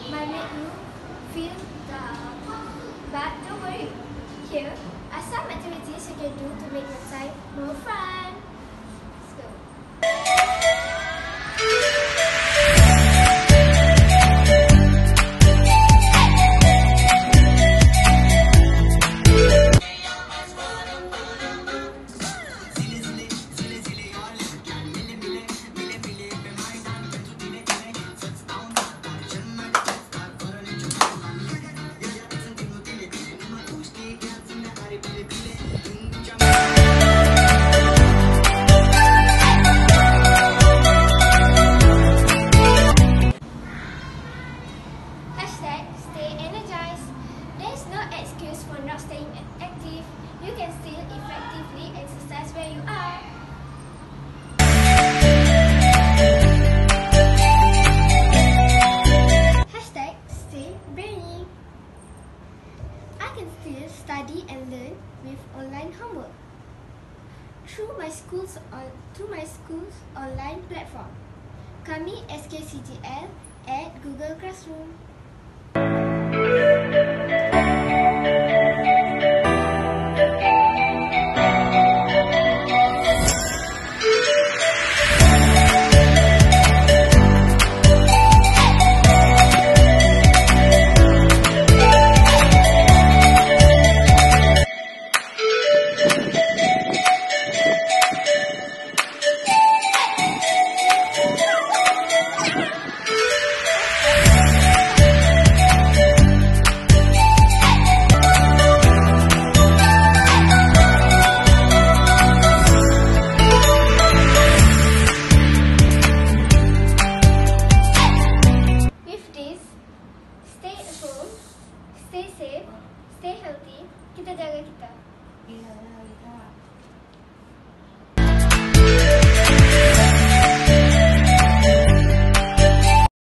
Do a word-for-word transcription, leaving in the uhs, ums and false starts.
might make you feel down. But don't worry, here are some activities you can do to make your time more fun. Let's go. Hashtag stay energized. There's no excuse for not staying active. You can still effectively exercise where you are. Hashtag stay brainy. I can still study and learn with online homework through my school's on through my school's online platform. Kami S K C G L at Google Classroom.